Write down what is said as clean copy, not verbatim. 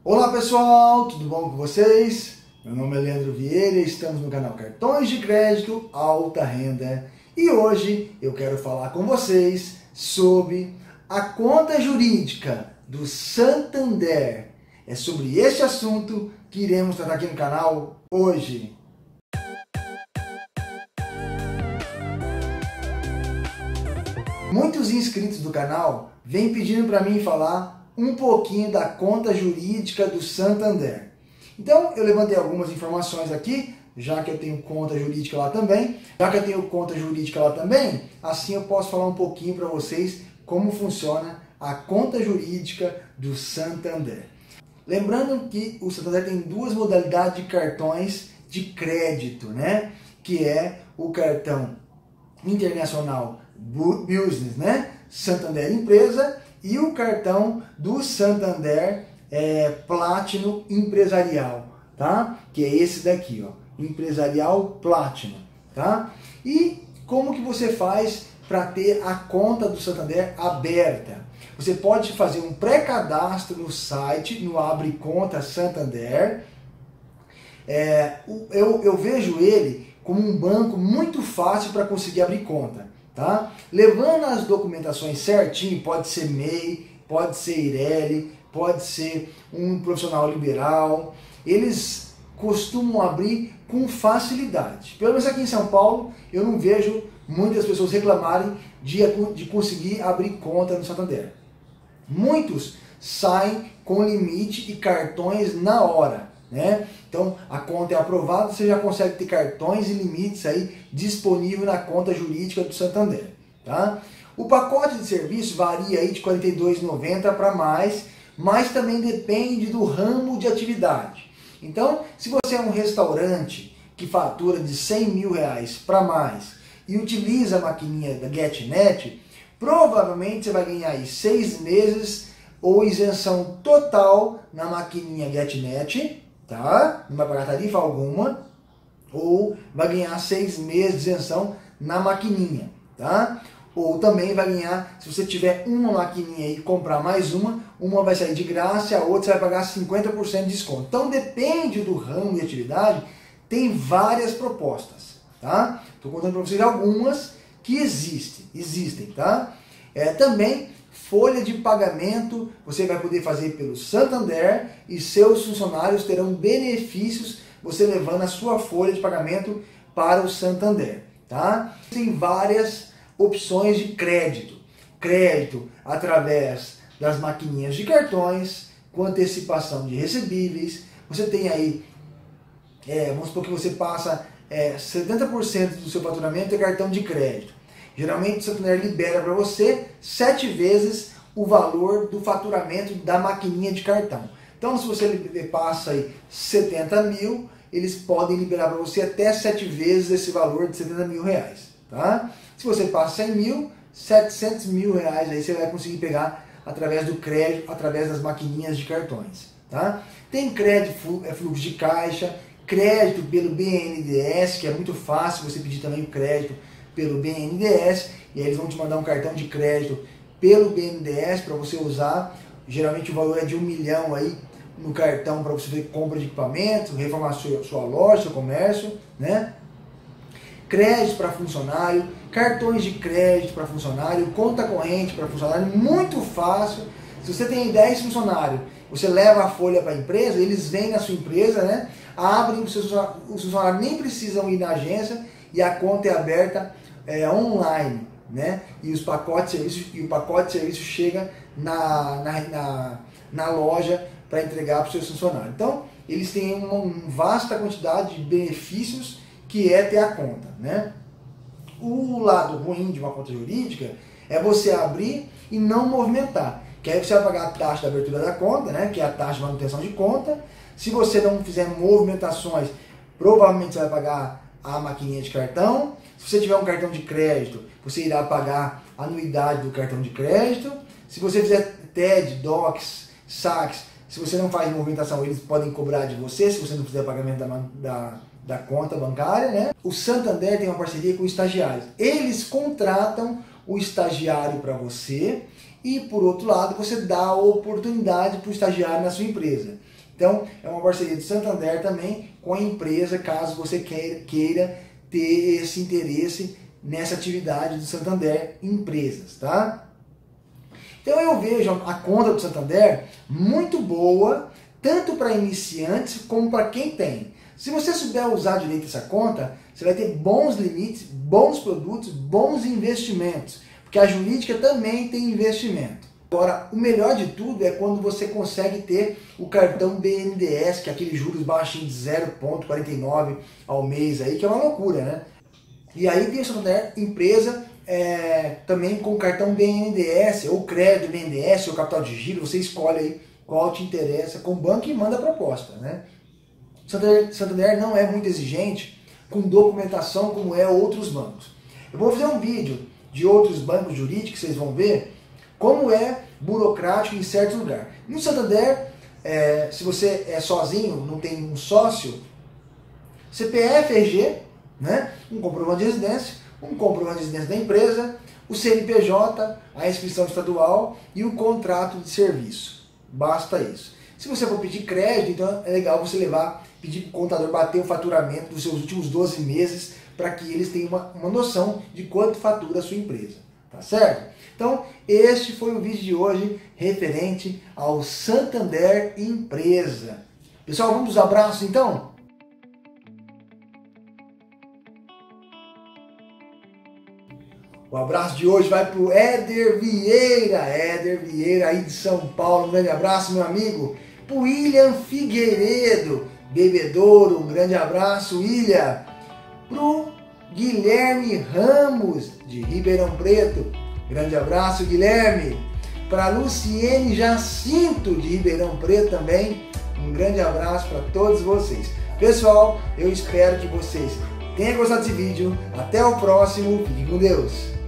Olá pessoal, tudo bom com vocês? Meu nome é Leandro Vieira e estamos no canal Cartões de Crédito Alta Renda e hoje eu quero falar com vocês sobre a conta jurídica do Santander. É sobre este assunto que iremos tratar aqui no canal hoje. Muitos inscritos do canal vêm pedindo para mim falar um pouquinho da conta jurídica do Santander. Então eu levantei algumas informações aqui, já que eu tenho conta jurídica lá também. Assim eu posso falar um pouquinho para vocês como funciona a conta jurídica do Santander. Lembrando que o Santander tem duas modalidades de cartões de crédito, né? Que é o cartão internacional Business, né? Santander Empresa, e o cartão do Santander Platinum Empresarial, tá? Que é esse daqui, ó, Empresarial Platinum, tá? E como que você faz para ter a conta do Santander aberta? Você pode fazer um pré-cadastro no site, no Abre Conta Santander. Eu vejo ele como um banco muito fácil para conseguir abrir conta. Tá? Levando as documentações certinho, pode ser MEI, pode ser IRELI, pode ser um profissional liberal, eles costumam abrir com facilidade. Pelo menos aqui em São Paulo, eu não vejo muitas pessoas reclamarem de conseguir abrir conta no Santander. Muitos saem com limite e cartões na hora, né? Então a conta é aprovada, você já consegue ter cartões e limites aí disponível na conta jurídica do Santander, tá? O pacote de serviço varia aí de R$ 42,90 para mais, mas também depende do ramo de atividade. Então, se você é um restaurante que fatura de R$ 100 mil para mais e utiliza a maquininha da GetNet, provavelmente você vai ganhar aí 6 meses ou isenção total na maquininha GetNet, tá? Não vai pagar tarifa alguma, ou vai ganhar 6 meses de isenção na maquininha, tá? Ou também vai ganhar, se você tiver uma maquininha e comprar mais uma vai sair de graça e a outra você vai pagar 50% de desconto. Então depende do ramo de atividade, tem várias propostas, tá? Estou contando para vocês algumas que existem, tá? Também folha de pagamento você vai poder fazer pelo Santander e seus funcionários terão benefícios você levando a sua folha de pagamento para o Santander, tá? Tem várias opções de crédito. Crédito através das maquininhas de cartões, com antecipação de recebíveis. Você tem aí, vamos supor que você passa 70% do seu faturamento é cartão de crédito. Geralmente o Santander libera para você 7 vezes o valor do faturamento da maquininha de cartão. Então se você passa aí 70 mil, eles podem liberar para você até 7 vezes esse valor de 70 mil reais. Tá? Se você passa 100 mil, 700 mil reais aí você vai conseguir pegar através do crédito, através das maquininhas de cartões. Tá? Tem crédito, fluxo de caixa, crédito pelo BNDES, que é muito fácil você pedir também o crédito pelo BNDES, e aí eles vão te mandar um cartão de crédito pelo BNDES para você usar. Geralmente o valor é de 1 milhão aí no cartão para você fazer compra de equipamento, reformar sua loja, seu comércio, né? Crédito para funcionário, cartões de crédito para funcionário, conta corrente para funcionário, muito fácil. Se você tem 10 funcionários, você leva a folha para a empresa, eles vêm na sua empresa, né? Abrem, os funcionários nem precisam ir na agência e a conta é aberta online, né? E o pacote de serviço chega na loja para entregar para os seus funcionários. Então, eles têm uma vasta quantidade de benefícios que é ter a conta, né? O lado ruim de uma conta jurídica é você abrir e não movimentar. Que aí você vai pagar a taxa da abertura da conta, né? Que é a taxa de manutenção de conta. Se você não fizer movimentações, provavelmente você vai pagar a maquininha de cartão. Se você tiver um cartão de crédito, você irá pagar a anuidade do cartão de crédito. Se você fizer TED, DOCs, saques, se você não faz movimentação, eles podem cobrar de você, se você não fizer pagamento da conta bancária, né? O Santander tem uma parceria com estagiários. Eles contratam o estagiário para você e, por outro lado, você dá a oportunidade para o estagiário na sua empresa. Então, é uma parceria do Santander também com a empresa, caso você queira ter esse interesse nessa atividade do Santander Empresas, tá? Então eu vejo a conta do Santander muito boa, tanto para iniciantes como para quem tem. Se você souber usar direito essa conta, você vai ter bons limites, bons produtos, bons investimentos, porque a jurídica também tem investimento. Agora, o melhor de tudo é quando você consegue ter o cartão BNDES, que é aquele juros baixinho de 0,49 ao mês aí, que é uma loucura, né? E aí tem o Santander Empresa também com o cartão BNDES, ou crédito BNDES, ou capital de giro, você escolhe aí qual te interessa com o banco e manda a proposta, né? Santander não é muito exigente com documentação como é outros bancos. Eu vou fazer um vídeo de outros bancos jurídicos, vocês vão ver como é burocrático em certos lugares. No Santander, se você é sozinho, não tem um sócio, CPF, RG, né? Um comprovante de residência, um comprovante de residência da empresa, o CNPJ, a inscrição estadual e o contrato de serviço. Basta isso. Se você for pedir crédito, então é legal você pedir para o contador bater o faturamento dos seus últimos 12 meses para que eles tenham uma noção de quanto fatura a sua empresa. Tá certo? Então, este foi o vídeo de hoje referente ao Santander Empresa. Pessoal, vamos aos abraços então? O abraço de hoje vai para o Éder Vieira aí de São Paulo, um grande abraço, meu amigo. Para o William Figueiredo, bebedouro, um grande abraço, William. Para o Guilherme Ramos, de Ribeirão Preto, grande abraço, Guilherme. Para a Luciene Jacinto, de Ribeirão Preto também, um grande abraço para todos vocês. Pessoal, eu espero que vocês tenham gostado desse vídeo. Até o próximo, fiquem com Deus.